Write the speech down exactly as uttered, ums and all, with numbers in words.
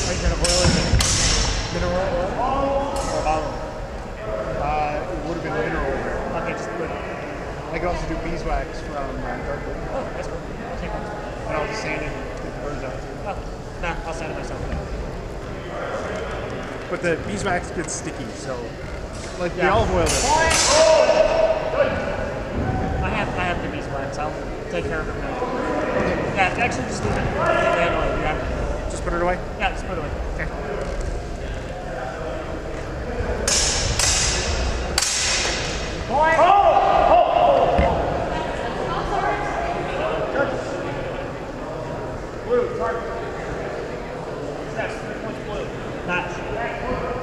Are you gonna boil it in mineral oil or olive? Uh, it would have been mineral oil. Okay, just put it. I could also do beeswax from uh, Dartwood. Oh, that's cool. I'll take one. And I'll just sand it and get the birds out too. Oh, nah, I'll sand it myself. But the beeswax gets sticky, so like the Yeah. olive oil does. I have I have the beeswax. I'll take care of it now. Yeah, actually just leave it. Yeah, yeah. Just put it away. Yeah, just put it away. Okay. Point! Blue, target. Yes, three points blue. Match.